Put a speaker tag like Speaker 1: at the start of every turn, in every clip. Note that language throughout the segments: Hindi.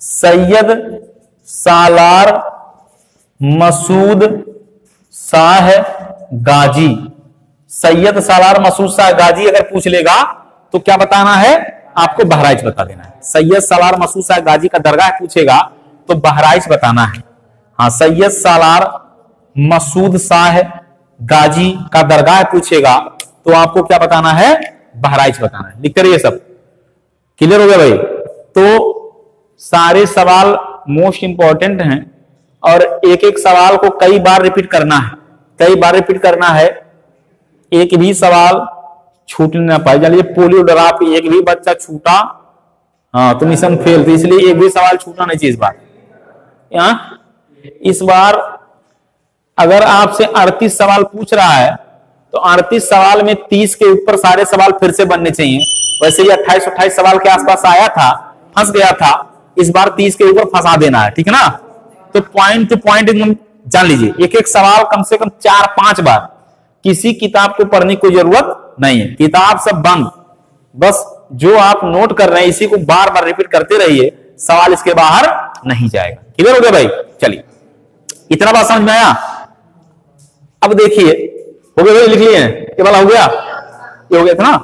Speaker 1: सैयद सालार मसूद शाह गाजी। सैयद सालार मसूद शाह गाजी अगर पूछ लेगा तो क्या बताना है? आपको बहराइच बता देना है। सैयद सालार मसूद शाह गाजी का दरगाह पूछेगा तो बहराइच बताना है। हाँ, सैयद सालार मसूद शाह गाजी का दरगाह पूछेगा तो आपको क्या बताना है? बहराइच बताना है। लिखते रहिए सब। क्लियर हो गया भाई? तो सारे सवाल मोस्ट इंपॉर्टेंट हैं और एक एक सवाल को कई बार रिपीट करना है, कई बार रिपीट करना है। एक भी सवाल छूट ना पाए। जानिए पोलियो ड्रॉप एक भी बच्चा छूटा हाँ तो मिशन फेल। तो इसलिए एक भी सवाल छूटना नहीं चाहिए इस बार। इस बार अगर आपसे 38 सवाल पूछ रहा है तो 38 सवाल में 30 के ऊपर सारे सवाल फिर से बनने चाहिए। वैसे ये 28-28 सवाल के आसपास आया था, फंस गया था। इस बार 30 के ऊपर फंसा देना है, ठीक है ना? तो पॉइंट टू पॉइंट एकदम जान लीजिए। एक एक सवाल कम से कम 4-5 बार। किसी किताब को पढ़ने की जरूरत नहीं है, किताब सब बंद। बस जो आप नोट कर रहे हैं इसी को बार बार रिपीट करते रहिए, सवाल इसके बाहर नहीं जाएगा। क्लियर हो गया भाई? चलिए, इतना बात समझ में आया? अब देखिए, हो गया भाई? लिख लिए? ये वाला हो गया, ये हो गया था ना?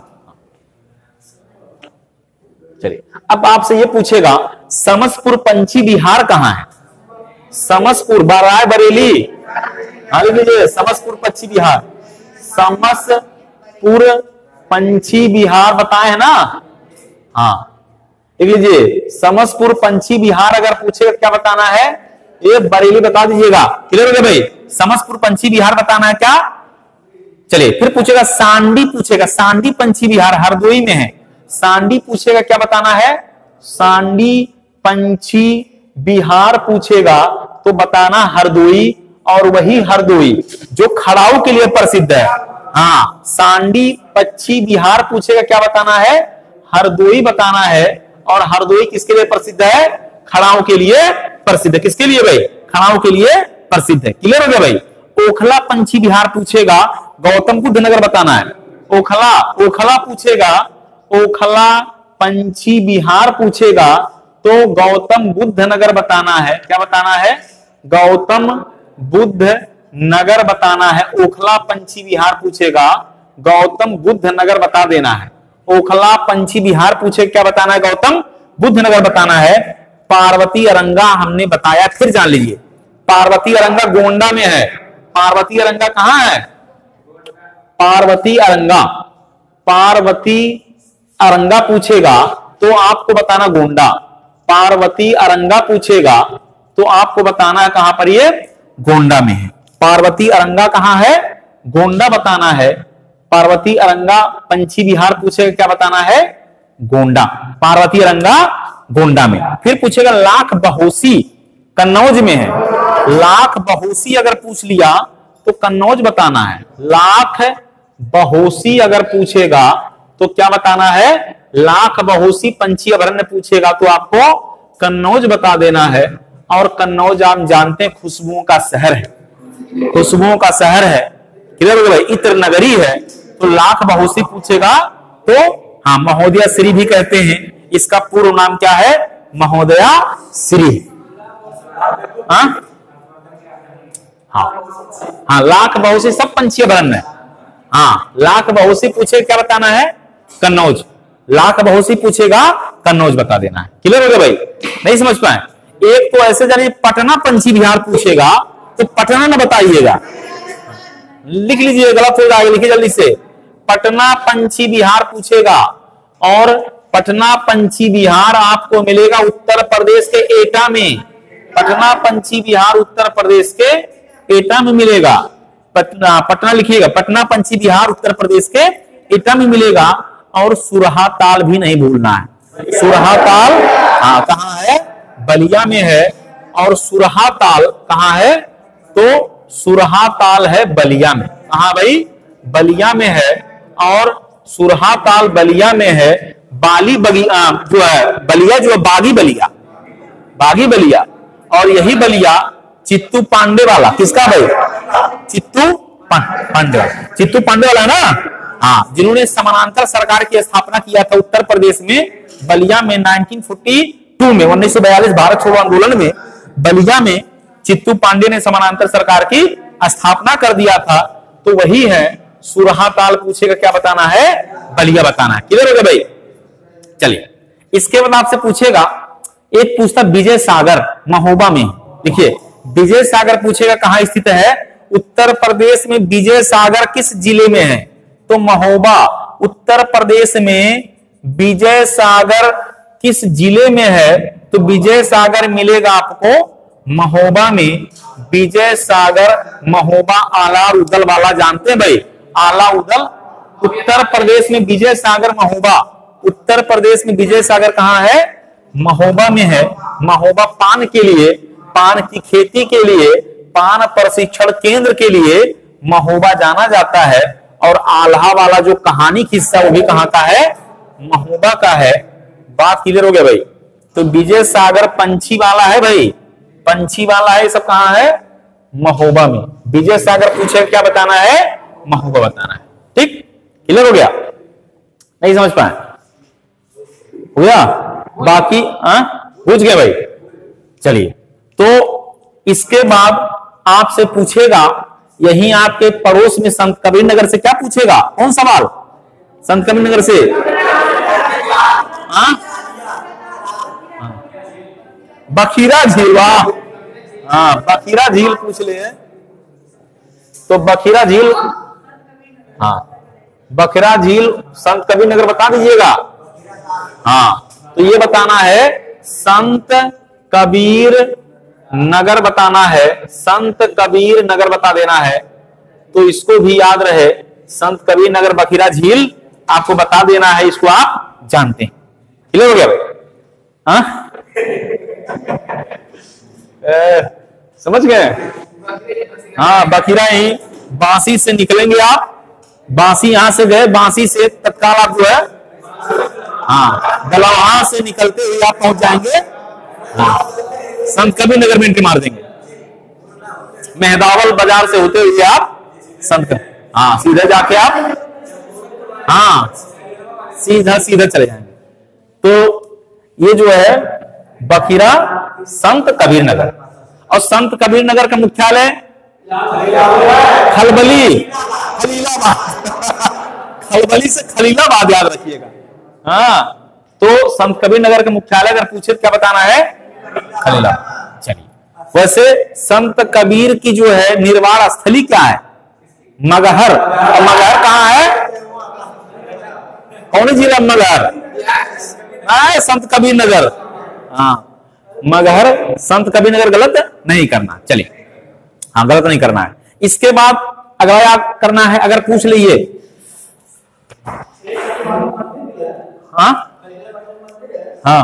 Speaker 1: चलिए, अब आपसे ये पूछेगा समसपुर पंछी विहार कहां है? समसपुर बाराय बरेली। हाँ लिख लीजिए, समसपुर पंछी विहार। समसपुर पंछी विहार बताए है ना? हाँ लिख लीजिए, समसपुर पंछी विहार अगर पूछेगा क्या बताना है? ये बरेली बता दीजिएगा। क्लियर हो गया भाई? समसपुर पंछी विहार बताना है क्या? चलिए, फिर पूछेगा सांडी, पूछेगा सांडी पंछी विहार हरदोई में है। सांडी पूछेगा क्या बताना है? सांडी पंछी विहार पूछेगा तो बताना हरदोई, और वही हरदोई जो खड़ाऊ के लिए प्रसिद्ध है। हाँ, सांडी पंछी विहार पूछेगा क्या बताना है? हरदोई बताना है। और हरदोई किसके लिए प्रसिद्ध है? खड़ाऊ के लिए प्रसिद्ध है। किसके लिए भाई? खड़ाऊ के लिए प्रसिद्ध है। क्लियर हो गया भाई? ओखला पंछी विहार पूछेगा, गौतम बुद्ध नगर बताना है। ओखला, ओखला पूछेगा, ओखला पंछी विहार पूछेगा तो गौतम बुद्ध नगर बताना है। क्या बताना है? गौतम बुद्ध नगर बताना है। ओखला पंछी विहार पूछेगा, गौतम बुद्ध नगर बता देना है। ओखला पंछी विहार पूछे क्या बताना है? गौतम बुद्ध नगर बताना है। पार्वती अरंगा हमने बताया, फिर जान लीजिए। पार्वती अरंगा गोंडा में है। पार्वती अरंगा कहां है? पार्वती अरंगा, पार्वती अरंगा पूछेगा तो आपको बताना गोंडा। पार्वती अरंगा पूछेगा तो आपको बताना है कहां पर? ये गोंडा में है। पार्वती अरंगा कहां है? गोंडा बताना है। पार्वती अरंगा पंछी विहार पूछेगा क्या बताना है? गोंडा। पार्वती अरंगा गोंडा में। फिर पूछेगा लाख बहोसी कन्नौज में है। लाख बहोसी अगर पूछ लिया तो कन्नौज बताना है। लाख बहोसी अगर पूछेगा तो क्या बताना है? लाख बहोसी पंछी अभयारण्य पूछेगा तो आपको कन्नौज बता देना है। और कन्नौज आप जानते हैं खुशबुओं का शहर है, खुशबुओं का शहर है। क्लियर हो गया भाई? इत्र नगरी है। तो लाख बहोसी पूछेगा तो हाँ, महोदया श्री भी कहते हैं। इसका पूर्व नाम क्या है? महोदया श्री। हाँ हाँ हाँ, लाख बहोसी सब पंछी अभयारण्य। हाँ, लाख बहोसी पूछे क्या बताना है? कन्नौज। लाख बहोसी पूछेगा कन्नौज बता देना है। क्लियर हो गया भाई? नहीं समझ पाए? एक तो ऐसे जानिए पटना पंछी विहार पूछेगा तो पटना न बताइएगा, लिख लीजिए, गलत होगा, लिखिए जल्दी से। पटना पंछी विहार पूछेगा और पटना पंछी विहार आपको मिलेगा उत्तर प्रदेश के एटा में। पटना पंछी विहार उत्तर प्रदेश के एटा में मिलेगा। पटना, पटना लिखिएगा। पटना पंछी विहार उत्तर प्रदेश के एटा में मिलेगा। और सुरहा ताल भी नहीं भूलना है। सुरहा ताल हाँ कहाँ है? बलिया में है। और सुरहा ताल कहाँ है? तो सुरहा ताल है बलिया में। कहाँ भाई? बलिया में है। और सुरहा ताल बलिया में है। बाली बगिया जो है, बलिया जो है बागी बलिया, बागी बलिया। और यही बलिया चित्तू पांडे वाला, किसका भाई? चित्तू पांडे, चित्तू पांडे वाला ना? हाँ, जिन्होंने समानांतर सरकार की स्थापना किया था उत्तर प्रदेश में बलिया में 1940 में 1942 भारत छोड़ो आंदोलन में बलिया में चित्तू पांडे ने समानांतर सरकार की स्थापना कर दिया था। तो वही है सुरहा ताल। पूछेगा क्या बताना है? बलिया बताना है। क्लियर हो गया भाई? चलिए, इसके बाद आपसे पूछेगा, एक पूछता विजय सागर महोबा में। देखिए विजय सागर पूछेगा कहां स्थित है? उत्तर प्रदेश में विजय सागर किस जिले में है? तो महोबा उत्तर प्रदेश में विजय सागर किस जिले में है? तो विजय सागर मिलेगा आपको महोबा में। विजय सागर महोबा आला उदल वाला जानते हैं भाई? आला उदल उत्तर प्रदेश में विजय सागर महोबा। उत्तर प्रदेश में विजय सागर कहां है? महोबा में है। महोबा पान के लिए, पान की खेती के लिए, पान प्रशिक्षण केंद्र के लिए महोबा जाना जाता है। और आल्हा वाला जो कहानी किस्सा वो भी कहां का है? महोबा का है। बात क्लियर हो गया भाई? तो विजय सागर पंछी वाला है भाई, पंछी वाला है। सब कहां है? महोबा में। विजय सागर पूछे क्या बताना है? महोबा बताना है। ठीक, क्लियर हो गया? नहीं समझ पाए? हो गया? बाकी पूछ गए भाई? चलिए, तो इसके बाद आपसे पूछेगा, यहीं आपके पड़ोस में संत कबीर नगर से क्या पूछेगा? कौन सवाल? संत कबीर नगर से बखीरा झील। हाँ, बखीरा झील पूछ ले। तो बखीरा झील, हाँ बखीरा झील संत कबीर नगर बता दीजिएगा। हाँ, तो ये बताना है संत कबीर नगर बताना है। संत कबीर नगर बता देना है। तो इसको भी याद रहे, संत कबीर नगर बखीरा झील आपको बता देना है। इसको आप जानते हैं। क्लियर हो गया भाई? हाँ समझ गए? हाँ, बखीरा ही बांसी से निकलेंगे आप। बांसी यहां से गए, बांसी से तत्काल आप जो है हाँ दलौहा से निकलते हुए आप पहुंच जाएंगे संत कबीर नगर में एंट्री मार देंगे। मेहदावल बाजार से होते हुए आप संत हाँ सीधे जाके आप हाँ सीधा सीधा चले जाएंगे। तो ये जो है बखीरा संत कबीर नगर। और संत कबीर नगर का मुख्यालय खलबली, खलीलाबाद। खलबली से खलीलाबाद याद रखिएगा। हाँ, तो संत कबीर नगर का मुख्यालय अगर पूछे क्या बताना है? खलीलाबाद। चलिए, वैसे संत कबीर की जो है निर्वाण स्थली क्या है? मगहर। और मगहर कहाँ है? कौन जिला? मगहर संत कबीर नगर। हाँ, मगहर संत कबीर नगर गलत नहीं करना। चलिए, हाँ गलत नहीं करना है। इसके बाद अगला याद करना है, अगर पूछ लीजिए हाँ हाँ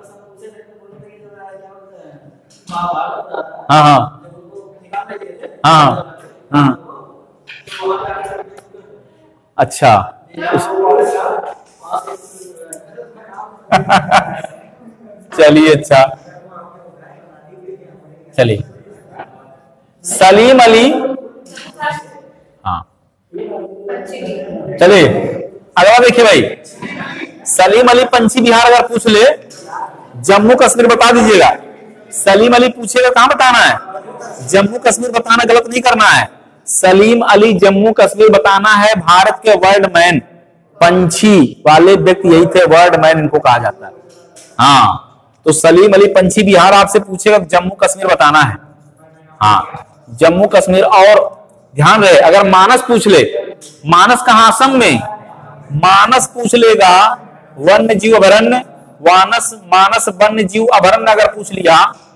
Speaker 1: हाँ हाँ हाँ हाँ अच्छा चलिए, अच्छा चलिए, सलीम अली। हाँ चलिए, अगला देखिए भाई, सलीम अली पंछी विहार अगर पूछ ले, जम्मू कश्मीर बता दीजिएगा। सलीम अली पूछेगा कहां बताना है? जम्मू कश्मीर बताना, गलत नहीं करना है। सलीम अली जम्मू कश्मीर बताना है। भारत के वर्ल्ड मैन, पंछी वाले व्यक्ति यही थे, वर्ल्ड मैन इनको कहा जाता है। हाँ, तो सलीम अली पंछी विहार आपसे पूछेगा, जम्मू कश्मीर बताना है। हाँ, जम्मू कश्मीर। और ध्यान रहे, अगर मानस पूछ ले, मानस कहां? असम में। मानस पूछ लेगा वन्य जीव अभयारण्य, मानस वन्य जीव अभयारण्य अगर पूछ लिया,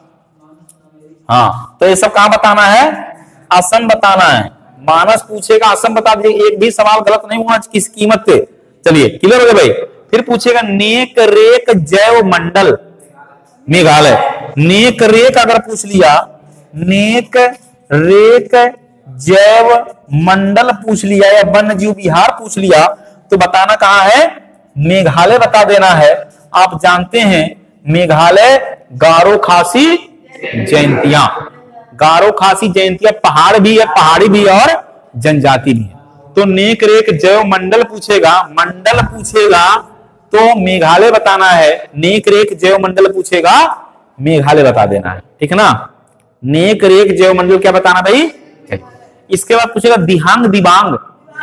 Speaker 1: हाँ तो ये सब कहां बताना है? असम बताना है। मानस पूछेगा, असम बता दीजिए। एक भी सवाल गलत नहीं होना किस कीमत पे। चलिए, क्लियर हो गया भाई? फिर पूछेगा नेक रेक जैव मंडल मेघालय। नेक रेक अगर पूछ लिया, नेक रेक जैव मंडल पूछ लिया या वन्य जीव विहार पूछ लिया, तो बताना कहां है? मेघालय बता देना है। आप जानते हैं मेघालय गारो खासी जयंतियां, गारो खासी जयंतियां पहाड़ भी है, पहाड़ी भी और जनजाति भी है। तो नेक रेक जैव मंडल पूछेगा, मंडल पूछेगा तो मेघालय बताना है। नेक रेख जैव मंडल पूछेगा, मेघालय बता देना है, ठीक है ना। नेक रेख जैव मंडल क्या बताना भाई। इसके बाद पूछेगा दिहांग दिबांग।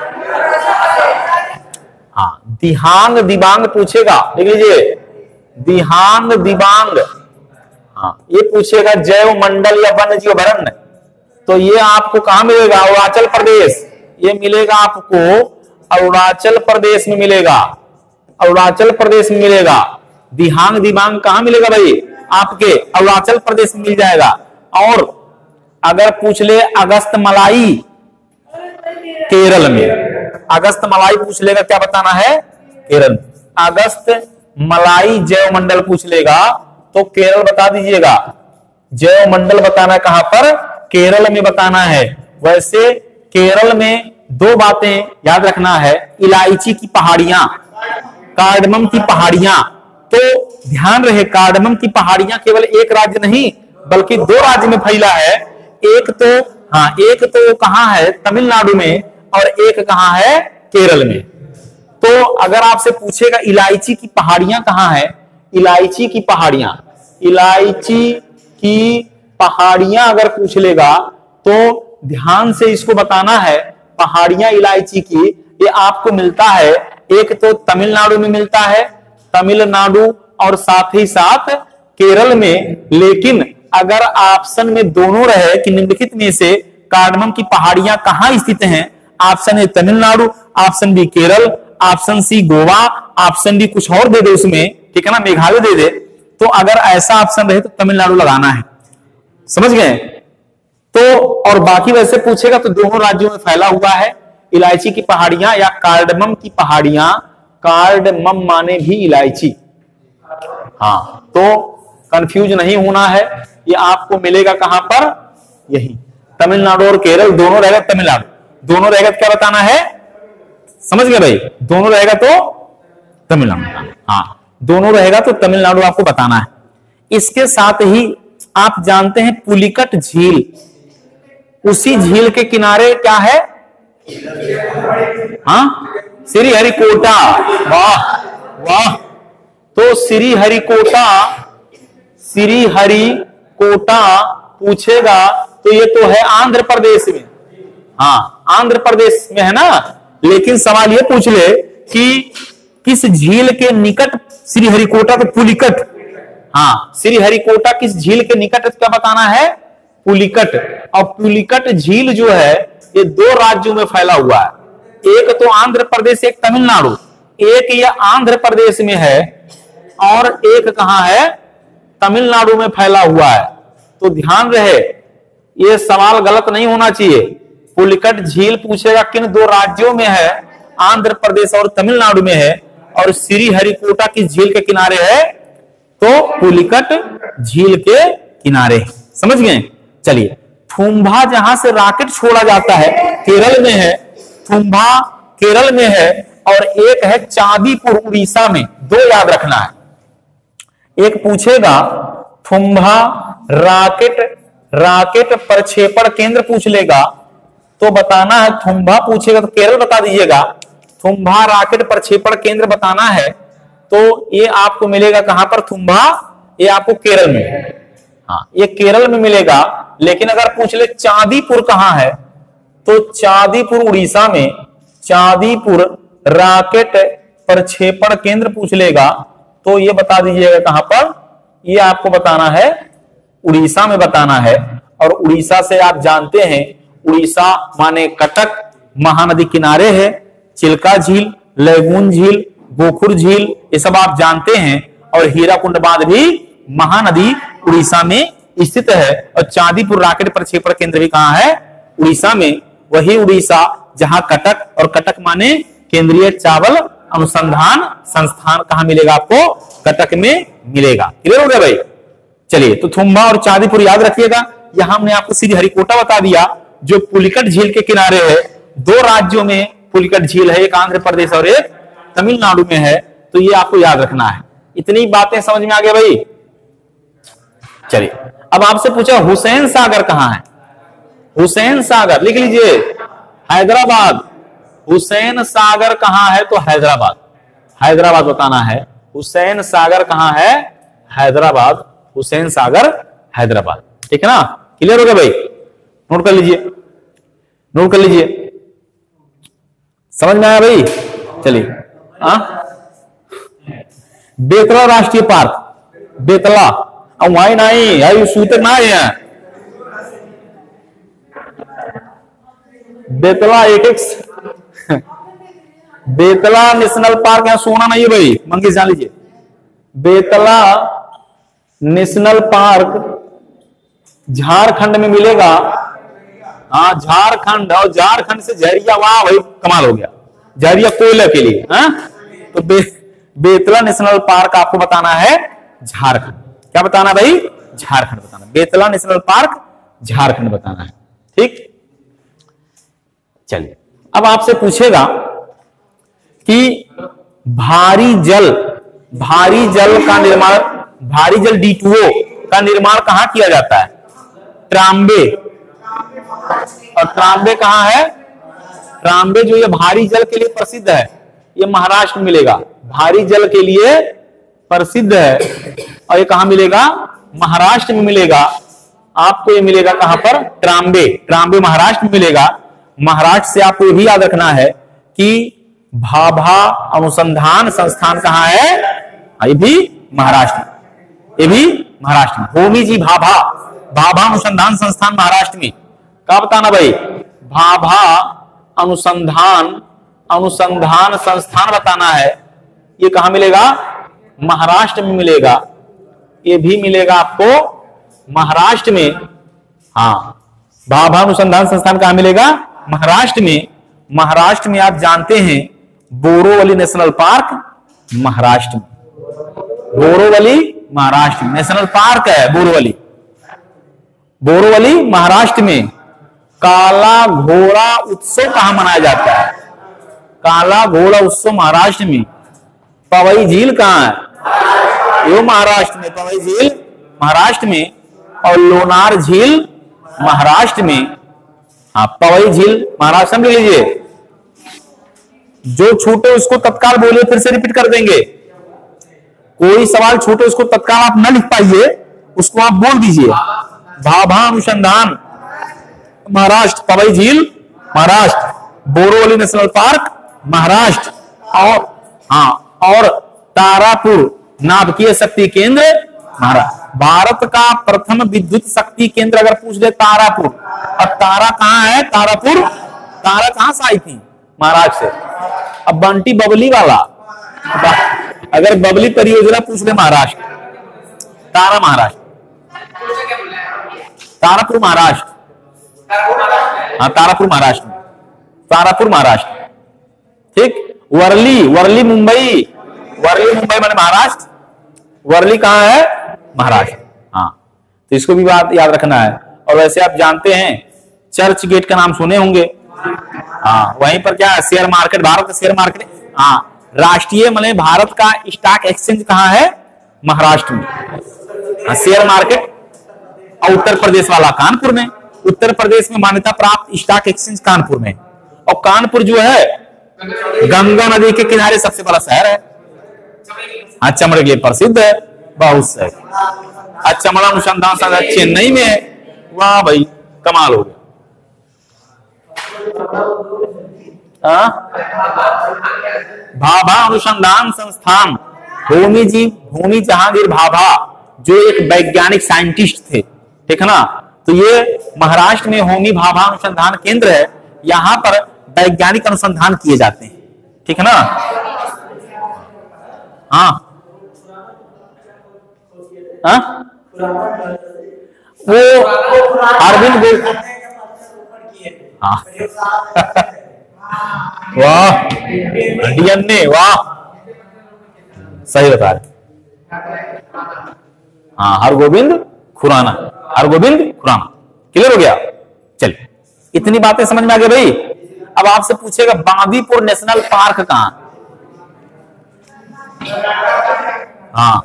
Speaker 1: हाँ, दिहांग दिबांग पूछेगा, देख लीजिए दिहांग दिबांग। हाँ, ये पूछेगा जैव मंडल या वन्य जीव अभयारण्य। तो ये आपको कहां मिलेगा, अरुणाचल प्रदेश। ये मिलेगा आपको अरुणाचल प्रदेश में मिलेगा, अरुणाचल प्रदेश में मिलेगा। दिहांग दिबांग कहां मिलेगा भाई, आपके अरुणाचल प्रदेश में मिल जाएगा। और अगर पूछ ले अगस्त मलाई, केरल में। अगस्त मलाई पूछ लेगा, क्या बताना है, केरल। अगस्त मलाई जैव मंडल पूछ लेगा तो केरल बता दीजिएगा। जैव मंडल बताना कहां पर, केरल में बताना है। वैसे केरल में दो बातें याद रखना है, इलायची की पहाड़ियां, कार्डमम की पहाड़ियां। तो ध्यान रहे कार्डमम की पहाड़ियां केवल एक राज्य नहीं बल्कि दो राज्य में फैला है। एक तो कहां है, तमिलनाडु में, और एक कहां है, केरल में। तो अगर आपसे पूछेगा इलायची की पहाड़ियां कहां है, इलायची की पहाड़ियां, इलायची की पहाड़ियां अगर पूछ लेगा तो ध्यान से इसको बताना है। पहाड़ियां इलायची की ये आपको मिलता है, एक तो तमिलनाडु में मिलता है, तमिलनाडु और साथ ही साथ केरल में। लेकिन अगर ऑप्शन में दोनों रहे कि निम्नलिखित में से कार्डमम की पहाड़ियां कहां स्थित हैं, option A Tamil Nadu, option B Kerala, option C Goa, option D कुछ और दे दे उसमें, ठीक है ना, मेघालय दे दे। तो अगर ऐसा ऑप्शन रहे तो तमिलनाडु लगाना है, समझ गए। तो और बाकी वैसे पूछेगा तो दोनों राज्यों में फैला हुआ है इलायची की पहाड़ियां या कार्डमम की पहाड़ियां। कार्डमम माने भी इलायची। हाँ, तो कंफ्यूज नहीं होना है। ये आपको मिलेगा कहां पर, यही तमिलनाडु और केरल दोनों रहेगा। तमिलनाडु दोनों रहेगा तो क्या बताना है, समझ गए भाई, दोनों रहेगा तो तमिलनाडु। हाँ, दोनों रहेगा तो तमिलनाडु आपको बताना है। इसके साथ ही आप जानते हैं पुलिकट झील, उसी झील के किनारे क्या है, हाँ, श्रीहरिकोटा। वाह वाह, तो श्रीहरिकोटा, श्रीहरिकोटा पूछेगा तो ये तो है आंध्र प्रदेश में। हाँ, आंध्र प्रदेश में है ना। लेकिन सवाल ये पूछ ले कि किस झील के निकट श्रीहरिकोटा, तो पुलिकट। हाँ, श्रीहरिकोटा किस झील के निकट, क्या बताना है, पुलिकट। और पुलिकट झील जो है ये दो राज्यों में फैला हुआ है, एक तो आंध्र प्रदेश, एक तमिलनाडु। एक ये आंध्र प्रदेश में है और एक कहां है, तमिलनाडु में फैला हुआ है। तो ध्यान रहे ये सवाल गलत नहीं होना चाहिए। पुलिकट झील पूछेगा किन दो राज्यों में है, आंध्र प्रदेश और तमिलनाडु में है, और श्रीहरिकोटा किस झील के किनारे है, तो पुलिकट झील के किनारे। समझ गए। चलिए, थुम्बा जहां से रॉकेट छोड़ा जाता है केरल में है, थुम्बा केरल में है, और एक है चांदीपुर उड़ीसा में। दो याद रखना है। एक पूछेगा थुम्बा रॉकेट प्रक्षेपण केंद्र पूछ लेगा तो बताना है, थुम्बा पूछेगा तो केरल बता दीजिएगा। थुम्बा रॉकेट प्रक्षेपण केंद्र बताना है तो ये आपको मिलेगा कहां पर, थुम्बा, ये आपको केरल में। हाँ, ये केरल में मिलेगा। लेकिन अगर पूछ ले चांदीपुर कहां है, तो चांदीपुर उड़ीसा में। चांदीपुर रॉकेट प्रक्षेपण केंद्र पूछ लेगा तो ये बता दीजिएगा कहां पर, ये आपको बताना है उड़ीसा में बताना है। और उड़ीसा से आप जानते हैं, उड़ीसा माने कटक, महानदी किनारे है, चिल्का झील, लैगून झील, गोखुर झील, ये सब आप जानते हैं। और हीराकुंड बांध भी महानदी उड़ीसा में स्थित है। और चांदीपुर रॉकेट प्रक्षेपण केंद्र भी कहां है, उड़ीसा में। वही उड़ीसा जहां कटक, और कटक माने केंद्रीय चावल अनुसंधान संस्थान, कहां मिलेगा आपको, कटक में मिलेगा। क्लियर हो गया भाई। चलिए, तो थुम्बा और चांदीपुर याद रखिएगा। यहां हमने आपको श्रीहरिकोटा बता दिया जो पुलिकट झील के किनारे है। दो राज्यों में पुलिकट झील है, एक आंध्र प्रदेश और एक तमिलनाडु में है। तो ये आपको याद रखना है। इतनी बातें समझ में आ गया भाई। चलिए, अब आपसे पूछा हुसैन सागर कहां है। हुसैन सागर लिख लीजिए, हैदराबाद। हुसैन सागर कहां है, तो हैदराबाद। हैदराबाद बताना है। हुसैन सागर कहां है? हैदराबाद। हुसैन सागर हैदराबाद। ठीक है ना? क्लियर हो गया भाई? नोट कर लीजिए, नोट कर लीजिए। समझ में आया भाई? चलिए। बेतला राष्ट्रीय पार्क, बेतला वहीं नहीं आई सूतक ना है। बेतला बेतला नेशनल पार्क यहाँ सोना नहीं है भाई, मंगेश जान लीजिए। बेतला नेशनल पार्क झारखंड में मिलेगा। हाँ झारखंड, और झारखंड से झरिया, वाह भाई कमाल हो गया, झरिया कोयला के लिए। हाँ तो बेतला नेशनल पार्क आपको बताना है झारखंड। क्या बताना भाई? झारखंड बताना। बेतला नेशनल पार्क झारखंड बताना है। ठीक, चलिए अब आपसे पूछेगा कि भारी जल का निर्माण, भारी जल D2O का निर्माण कहां किया जाता है? ट्राम्बे। और ट्राम्बे कहां है? ट्राम्बे जो ये भारी जल के लिए प्रसिद्ध है, ये महाराष्ट्र में मिलेगा। भारी जल के लिए प्रसिद्ध है और ये कहां मिलेगा? महाराष्ट्र में मिलेगा। आपको ये मिलेगा कहां पर? ट्राम्बे। ट्राम्बे महाराष्ट्र में मिलेगा। महाराष्ट्र से आपको ये भी याद रखना है कि भाभा अनुसंधान संस्थान कहां है? ये भी महाराष्ट्र, ये भी महाराष्ट्र में। होमी जी भाभा अनुसंधान संस्थान महाराष्ट्र में। क्या बताना भाई? भाभा अनुसंधान संस्थान बताना है। ये कहां मिलेगा? महाराष्ट्र में मिलेगा। ये भी मिलेगा आपको महाराष्ट्र में। हाँ, भाभा अनुसंधान संस्थान कहां मिलेगा? महाराष्ट्र में। महाराष्ट्र में आप जानते हैं बोरोवली नेशनल पार्क महाराष्ट्र में। बोरोवली महाराष्ट्र में नेशनल पार्क है बोरोवली। बोरोवली महाराष्ट्र में। काला घोड़ा उत्सव कहां मनाया जाता है? काला घोड़ा उत्सव महाराष्ट्र में। पवई झील कहां है? यो महाराष्ट्र में। पवई झील महाराष्ट्र में और लोनार झील महाराष्ट्र में। हाँ, पवई झील महाराष्ट्र में। लीजिए, जो छूटे उसको तत्काल बोलिए, फिर से रिपीट कर देंगे। कोई सवाल छूटे उसको तत्काल आप न लिख पाइए, उसको आप बोल दीजिए। भाभा अनुसंधान महाराष्ट्र, पवई झील महाराष्ट्र, बोरोवली नेशनल पार्क महाराष्ट्र, और तारापुर नाभिकीय शक्ति केंद्र महाराष्ट्र। भारत का प्रथम विद्युत शक्ति केंद्र अगर पूछ ले तारापुर, और तारा कहां है? तारापुर। तारा कहां से आई थी? महाराष्ट्र से। अब बंटी बबली वाला, अगर बबली परियोजना पूछ ले महाराष्ट्र, तारा महाराष्ट्र, तारापुर महाराष्ट्र। हाँ, तारापुर महाराष्ट्र, तारापुर महाराष्ट्र। ठीक, वर्ली मुंबई माने महाराष्ट्र। वर्ली कहां है? महाराष्ट्र। हाँ, तो इसको भी बात याद रखना है। और वैसे आप जानते हैं चर्च गेट का नाम सुने होंगे। हाँ, वहीं पर क्या है? शेयर मार्केट, भारत का शेयर मार्केट। हाँ, राष्ट्रीय माने भारत का स्टॉक एक्सचेंज कहां है? महाराष्ट्र में। हाँ, शेयर मार्केट। और उत्तर प्रदेश वाला कानपुर में। उत्तर प्रदेश में मान्यता प्राप्त स्टॉक एक्सचेंज कानपुर में। और कानपुर जो है गंगा नदी के किनारे सबसे बड़ा शहर है। हाँ, चमड़े के लिए प्रसिद्ध है बहुत से। चमड़ा अनुसंधान संस्थान चेन्नई में है। वाह भाई कमाल हो गया। भाभा अनुसंधान संस्थान, होमी जहांगीर भाभा जो एक वैज्ञानिक साइंटिस्ट थे। ठीक है ना? तो ये महाराष्ट्र में होमी भाभा अनुसंधान केंद्र है। यहां पर वैज्ञानिक अनुसंधान किए जाते हैं। ठीक है ना? हाँ, वो अरविंद हाँ वाह डीएनए, वाह सही बता रहे। हाँ, हरगोविंद खुराना। क्लियर हो गया? चलिए, इतनी बातें समझ में आ गई भाई। अब आपसे पूछेगा बांदीपुर नेशनल पार्क कहां? हाँ,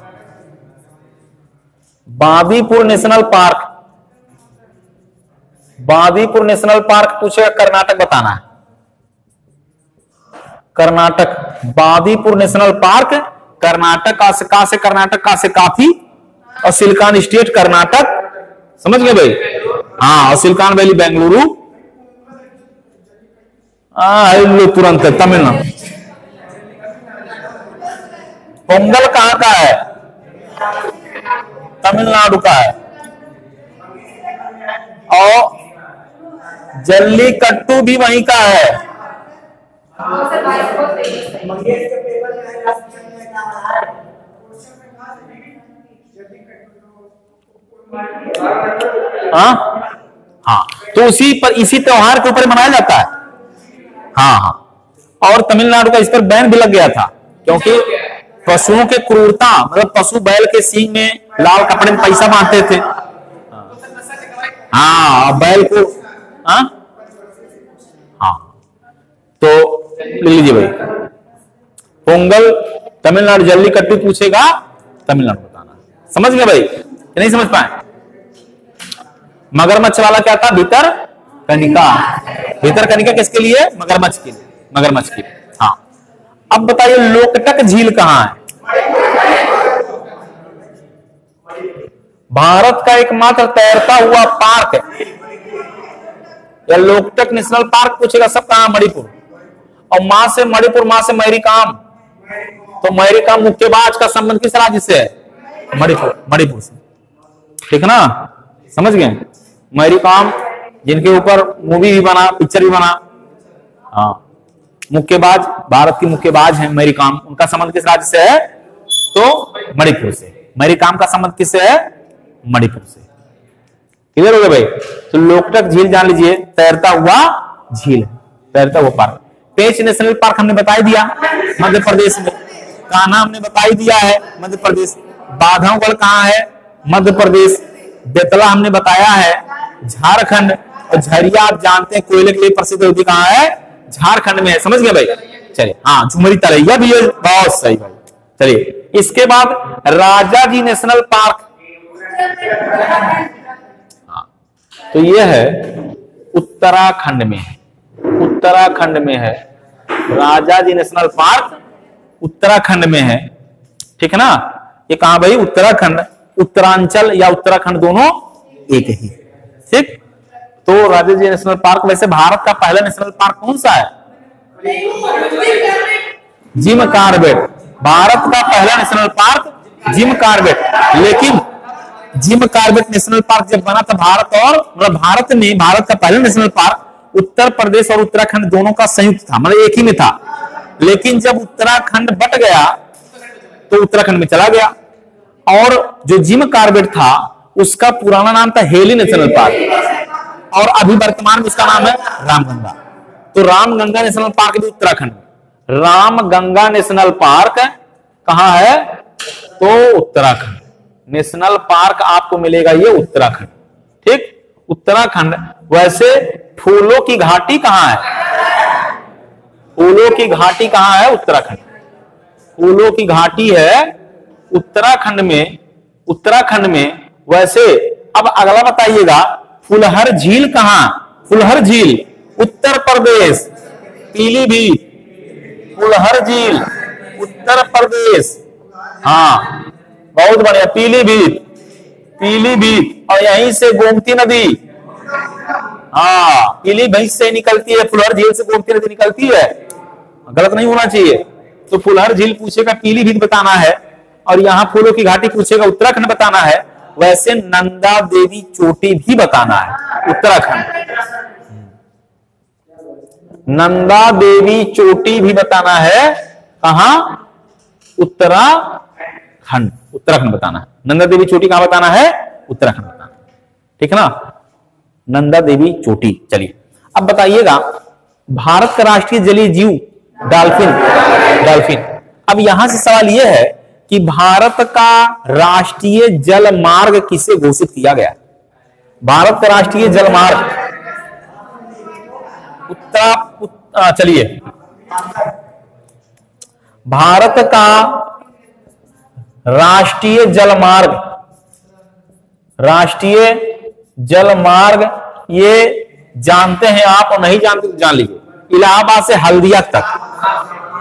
Speaker 1: बांदीपुर नेशनल पार्क पूछेगा, कर्नाटक बताना है। कर्नाटक, बांदीपुर नेशनल पार्क कर्नाटक का से कर्नाटक का से काफी, और सिलिकॉन स्टेट कर्नाटक, समझ गए भाई। हाँ, और सिलिकॉन वैली बेंगलुरु, तुरंत तमिलनाडु। पोंगल कहां का है? तमिलनाडु का है। और जल्लीकट्टू भी वहीं का है। हाँ हाँ, तो इसी त्योहार के ऊपर मनाया जाता है। हाँ हाँ, और तमिलनाडु का इस पर बैन भी लग गया था, क्योंकि पशुओं के क्रूरता, मतलब पशु बैल के सींग में लाल कपड़े में पैसा बांधते थे। हाँ, बैल को, हाँ हाँ, तो ले लीजिए भाई, पोंगल तमिलनाडु, जल्लीकट्टू पूछेगा तमिलनाडु बताना। समझ गए भाई कि नहीं समझ पाए? मगरमच्छ वाला क्या था? भीतर कनिका। भीतर कनिका किसके लिए? मगरमच्छ के लिए, मगरमच्छ के लिए। हाँ, अब बताइए लोकटक झील कहां है? भारत का एकमात्र तैरता हुआ पार्क है। या लोकटक नेशनल पार्क पूछेगा सब कहां? मणिपुर। और मां से मणिपुर, मां से मैरीकाम, तो मैरीकाम मुक्केबाज का संबंध किस राज्य से है? मणिपुर, मणिपुर से। ठीक है ना, समझ गए? मैरीकाम जिनके ऊपर मूवी भी बना, पिक्चर भी बना। हाँ, मुक्केबाज, भारत की मुक्केबाज है मैरीकाम, उनका संबंध किस राज्य से है? तो मणिपुर से। मैरीकाम का संबंध किससे है? मणिपुर से। क्लियर हो गया भाई? तो लोकटक झील जान लीजिए, तैरता हुआ झील, तैरता हुआ पार्क। पेंच नेशनल पार्क हमने बता दिया, मध्य प्रदेश में। कान्हा हमने बता ही दिया है, मध्य प्रदेश। बाघागढ़ कहां है? मध्य प्रदेश। बेतला हमने बताया है, झारखंड। और झरिया आप जानते हैं कोयले के लिए प्रसिद्ध होती कहां है? झारखंड में है। समझ गए भाई? चलिए, हाँ, झुमरी तरैया भी है, बहुत सही भाई। चलिए, इसके बाद राजाजी नेशनल पार्क। हाँ, तो यह है उत्तराखंड में है, उत्तराखंड में है। राजाजी नेशनल पार्क उत्तराखंड में है। ठीक है ना? ये कहां भाई? उत्तराखंड। उत्तरांचल या उत्तराखंड दोनों एक ही। ठीक, तो राजाजी नेशनल पार्क। वैसे भारत का पहला नेशनल पार्क कौन सा है? Jim Corbett. भारत का पहला नेशनल पार्क जिम कॉर्बेट। लेकिन जिम कॉर्बेट नेशनल पार्क जब बना था, भारत और मतलब भारत का पहला नेशनल पार्क उत्तर प्रदेश और उत्तराखंड दोनों का संयुक्त था, मतलब एक ही में था। लेकिन जब उत्तराखंड बट गया तो उत्तराखंड में चला गया। और जो जिम कॉर्बेट था उसका पुराना नाम था हेली नेशनल पार्क, और अभी वर्तमान में उसका नाम है रामगंगा। तो रामगंगा नेशनल पार्क भी उत्तराखंड में। रामगंगा नेशनल पार्क कहां है? तो उत्तराखंड। नेशनल पार्क आपको मिलेगा ये उत्तराखंड। ठीक, उत्तराखंड। वैसे फूलों की घाटी कहां है? फूलों की घाटी कहां है? उत्तराखंड। फूलों की घाटी है उत्तराखंड में, उत्तराखंड में। वैसे अब अगला बताइएगा, फुलहर झील कहां? फुलहर झील उत्तर प्रदेश, पीलीभीत। फुलहर झील उत्तर प्रदेश। हाँ, बहुत बढ़िया, पीलीभीत, पीलीभीत। और यहीं से गोमती नदी, हाँ, पीलीभीत से निकलती है, फुलहर झील से गोमती नदी निकलती है। गलत नहीं होना चाहिए। तो फुलहर झील पूछेगा, पीलीभीत बताना है। और यहां फूलों की घाटी पूछेगा, उत्तराखंड बताना है। वैसे नंदा देवी चोटी भी बताना है, उत्तराखंड। नंदा देवी चोटी भी बताना है, कहां? उत्तराखंड। उत्तराखंड बताना है। नंदा देवी चोटी कहां बताना है? उत्तराखंड बताना है। ठीक है ना? नंदा देवी चोटी। चलिए, अब बताइएगा, भारत का राष्ट्रीय जलीय जीव डॉल्फिन। डॉल्फिन। अब यहां से सवाल यह है कि भारत का राष्ट्रीय जल मार्ग किसे घोषित किया गया? भारत का राष्ट्रीय जल मार्ग चलिए, भारत का राष्ट्रीय जलमार्ग, राष्ट्रीय जलमार्ग ये जानते हैं आप और नहीं जानते तो जान लीजिए, इलाहाबाद से हल्दिया तक,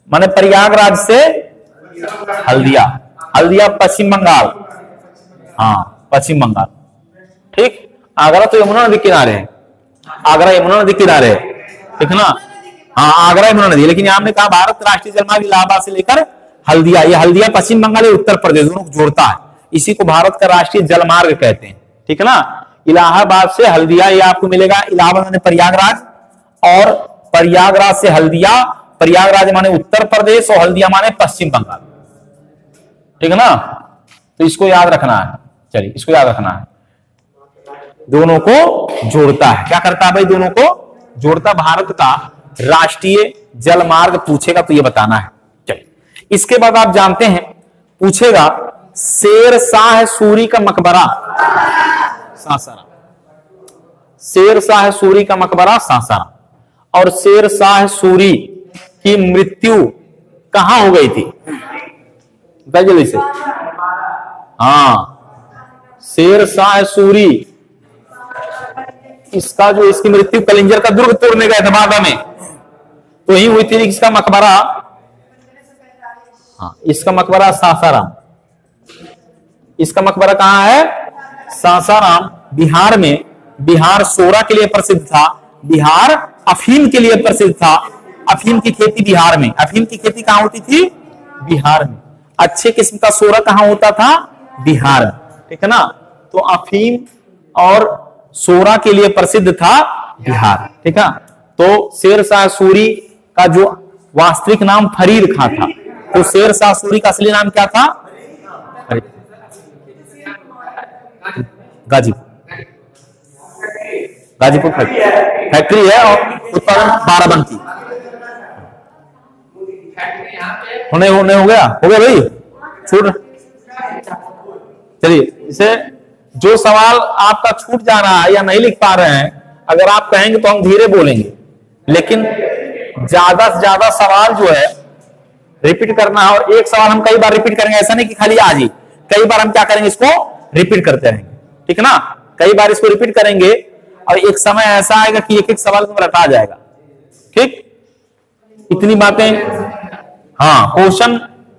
Speaker 1: माने प्रयागराज से हल्दिया, हल्दिया पश्चिम बंगाल, हाँ पश्चिम बंगाल, ठीक। आगरा तो यमुना नदी किनारे है, आगरा यमुना नदी किनारे है, ठीक ना, हाँ आगरा यमुना नदी। लेकिन यहाँ हमने कहा भारत राष्ट्रीय जलमार्ग इलाहाबाद से लेकर हल्दिया, ये हल्दिया पश्चिम बंगाल और उत्तर प्रदेश दोनों को जोड़ता है, इसी को भारत का राष्ट्रीय जलमार्ग कहते हैं, ठीक है ना। इलाहाबाद से हल्दिया ये आपको मिलेगा, इलाहाबाद माने प्रयागराज, और प्रयागराज से हल्दिया, प्रयागराज माने उत्तर प्रदेश और हल्दिया माने पश्चिम बंगाल, ठीक है ना। तो इसको याद रखना है, चलिए इसको याद रखना है, दोनों को जोड़ता है। क्या करता है भाई? दोनों को जोड़ता। भारत का राष्ट्रीय जलमार्ग पूछेगा तो ये बताना है। चलिए इसके बाद आप जानते हैं पूछेगा शेर शाह सूरी का मकबरा सासाराम, शेर शाह सूरी का मकबरा सासाराम, और शेर शाह सूरी की मृत्यु कहां हो गई थी? जल्दी से। हाँ शेर शाह सूरी, इसका जो इसकी मृत्यु कलिंजर का दुर्ग तोड़ने गए थे बाबा में, तो ही हुई थी। इसका मकबरा, हाँ इसका मकबरा सासाराम, इसका मकबरा कहां है? सासाराम, बिहार में। बिहार सोरा के लिए प्रसिद्ध था, बिहार अफीम के लिए प्रसिद्ध था, अफीम की खेती बिहार में, अफीम की खेती कहां होती थी? बिहार में। अच्छे किस्म का सोरा कहां होता था? बिहार में, ठीक है ना। तो अफीम और सोरा के लिए प्रसिद्ध था बिहार, ठीक है। तो शेर शाह सूरी का जो वास्तविक नाम फरीद खां था, तो शेर शाह सूरी का असली नाम क्या था? गाजीपुर, गाजीपुर फैक्ट्री है और उत्पादन बाराबंकी। होने हो गया भाई, छूट। चलिए इसे जो सवाल आपका छूट जा रहा है या नहीं लिख पा रहे हैं, अगर आप कहेंगे तो हम धीरे बोलेंगे, लेकिन ज्यादा से ज्यादा सवाल जो है रिपीट करना है। और एक सवाल हम कई बार रिपीट करेंगे, ऐसा नहीं कि खाली आज ही, कई बार हम क्या करेंगे, इसको रिपीट करते रहेंगे, ठीक है ना। कई बार इसको रिपीट करेंगे और एक समय ऐसा आएगा कि एक एक सवाल को रटा जाएगा, ठीक। इतनी बातें, हाँ क्वेश्चन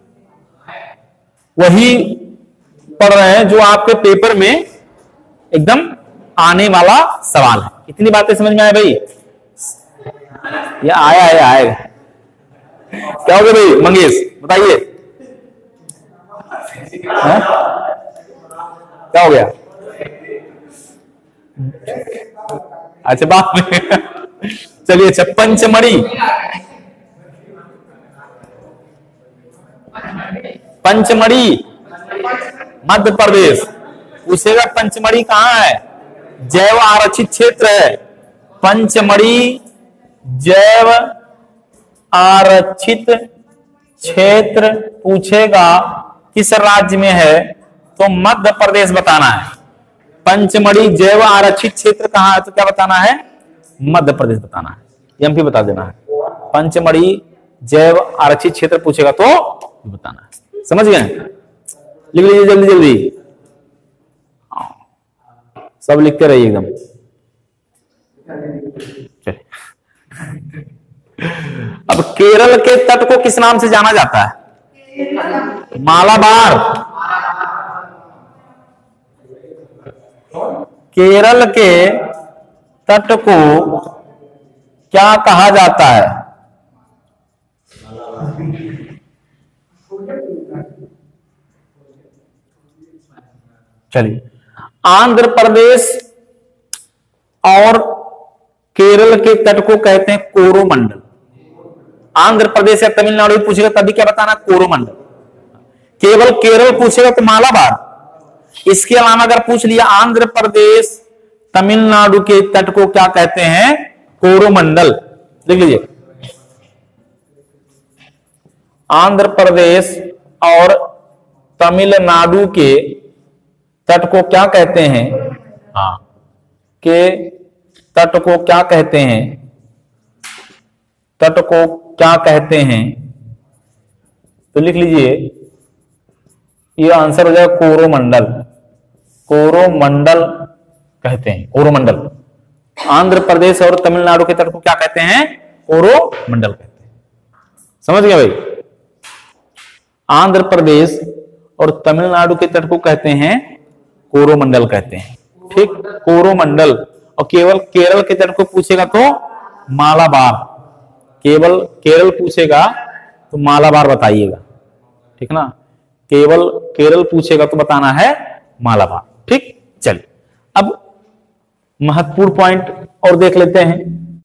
Speaker 1: वही पढ़ रहे हैं जो आपके पेपर में एकदम आने वाला सवाल है। इतनी बातें समझ में आए भाई? ये आएगा। क्या हो गया भाई मंगेश, बताइए क्या हो गया? अच्छा बात में चलिए। अच्छा पंचमढ़ी, पंचमढ़ी मध्य प्रदेश पूछेगा। पंचमढ़ी कहां है? जैव आरक्षित क्षेत्र है। पंचमढ़ी जैव आरक्षित क्षेत्र पूछेगा किस राज्य में है, तो मध्य प्रदेश बताना है। पंचमढ़ी जैव आरक्षित क्षेत्र कहां है, तो क्या बताना है? मध्य प्रदेश बताना है, एमपी बता देना है। पंचमढ़ी जैव आरक्षित क्षेत्र पूछेगा तो बताना है, समझ गए? लिख लीजिए जल्दी जल्दी, सब लिखते रहिए एकदम। चलिए अब केरल के तट को किस नाम से जाना जाता है? मालाबार। केरल के तट को क्या कहा जाता है? चलिए आंध्र प्रदेश और केरल के तट को कहते हैं कोरोमंडल। आंध्र प्रदेश या तमिलनाडु पूछेगा तभी क्या बताना? कोरोमंडल। केवल केरल पूछेगा तो मालाबार। इसके अलावा अगर पूछ लिया आंध्र प्रदेश तमिलनाडु के तट को क्या कहते हैं? कोरोमंडल। लिख लीजिए आंध्र प्रदेश और तमिलनाडु के तट को क्या कहते हैं? हाँ के तट को क्या कहते हैं? तट को क्या कहते हैं? तो लिख लीजिए ये आंसर हो जाएगा कोरोमंडल। कोरोमंडल कहते हैं, कोरोमंडल। आंध्र प्रदेश और तमिलनाडु के तट को क्या कहते हैं? कोरोमंडल कहते हैं। समझ गए भाई। आंध्र प्रदेश और तमिलनाडु के तट को कहते हैं कोरोमंडल कहते हैं, ठीक, कोरोमंडल। और केवल केरल के तट को पूछेगा तो मालाबार, केवल केरल पूछेगा तो मालाबार बताइएगा, ठीक ना, केवल केरल पूछेगा तो बताना है मालाबार, ठीक। चलिए अब महत्वपूर्ण पॉइंट और देख लेते हैं।